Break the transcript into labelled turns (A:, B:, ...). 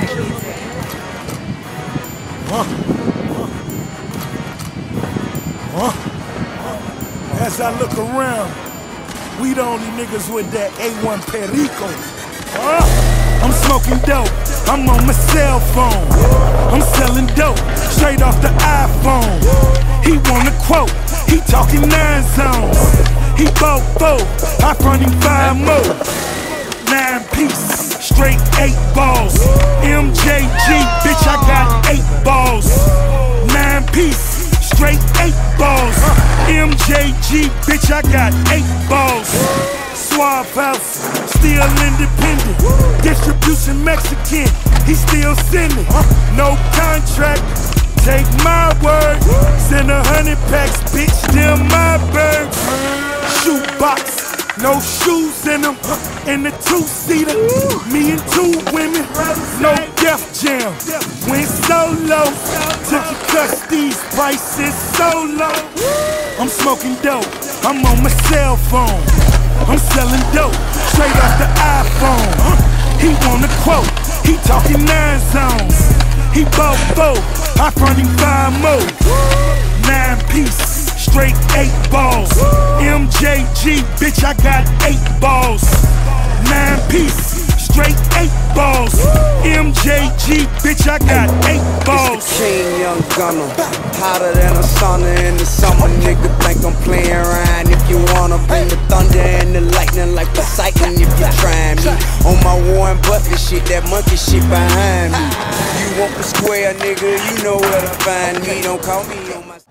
A: As I look around, we the only niggas with that A1 Perico. I'm smoking dope, I'm on my cell phone. I'm selling dope, straight off the iPhone. He want a quote, he talking 9 zones. He bought 4, I front him 5 more. 9 piece, straight 8 balls. MJG, bitch, I got 8 balls. 9 piece, straight 8 balls. MJG, bitch, I got 8 balls. Suave House, still independent. Distribution Mexican, he still sending. No contract, take my word. Send 100 packs, bitch, them my birds. Shoebox, no shoes in them. In the 2-seater, me and 2 women. No Def Jam, went solo. Took your cuts, these prices so low. I'm smoking dope, I'm on my cell phone. I'm selling dope, straight off the iPhone. He want a quote, he talking 9 zones. He bought 4, I front him 5 more. 9 piece, straight 8 balls. MJG, bitch, I got 8 balls. 9 piece, straight 8 balls. MJG, bitch, I got 8 balls.
B: It's the king, young gunner, hotter than a sauna in the summer. Nigga think I'm playing around. If you wanna bring the thunder and the lightning like Poseidon, if you trying me on my Warren Buffett shit, that monkey shit behind me. You want the square, nigga, you know where to find me. Don't call me on my